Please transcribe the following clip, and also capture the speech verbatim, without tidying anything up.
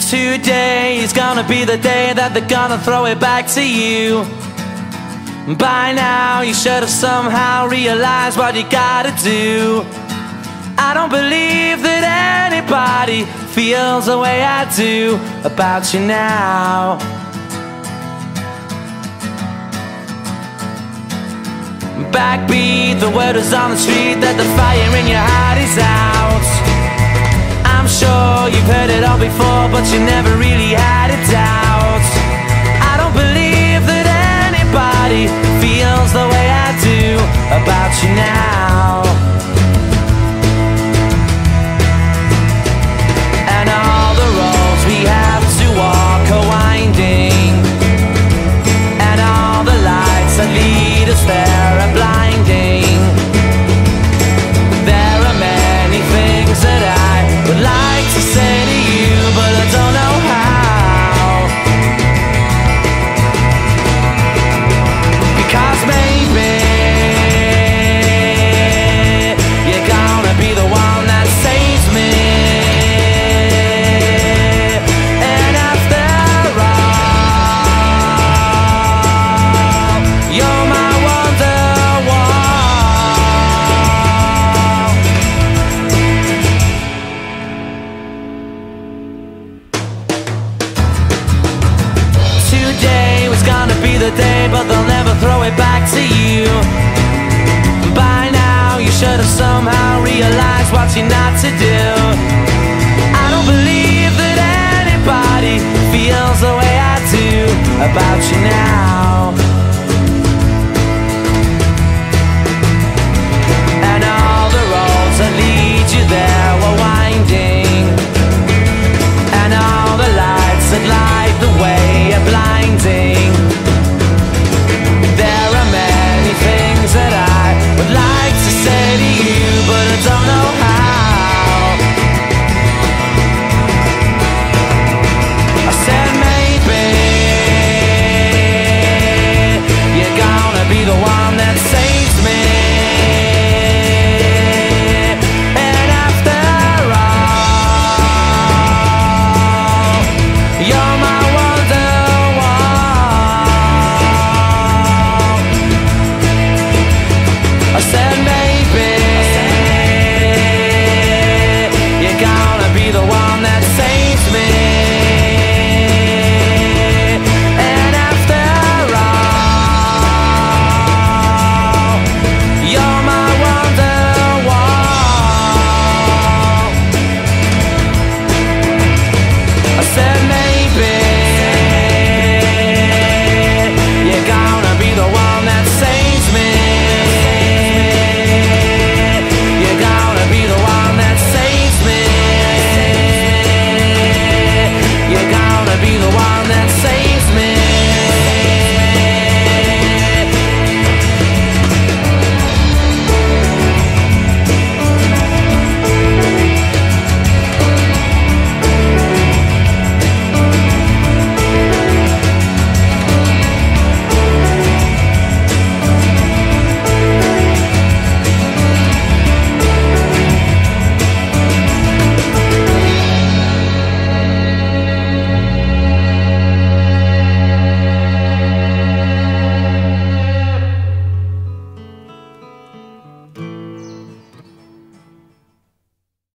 Today is gonna be the day that they're gonna throw it back to you. By now you should have somehow realized what you gotta do. I don't believe that anybody feels the way I do about you now. Backbeat, the word is on the street that the fire in your heart is out. I'm sure you've heard it all before, but you never really had a doubt. I don't believe that anybody feels the way I do about you now. And all the roads we have to walk are winding, and all the lights that lead us there are blinding. There are many things that I would like to say to you, but I don't know how. Because maybe you're gonna be the one that saves me. And after all, you're my Wonderwall. Today was gonna be the day, but they'll never throw it back to you. By now you should have somehow realized what you're not to do. I don't believe that anybody feels the way I do about you now. And all the roads that lead you there were winding, and all the lights that light the way are blinding. There are many things that I would like to say to you, but I don't know how. I said maybe you're gonna be the one that saves me. And after all, you're my Wonderwall. I said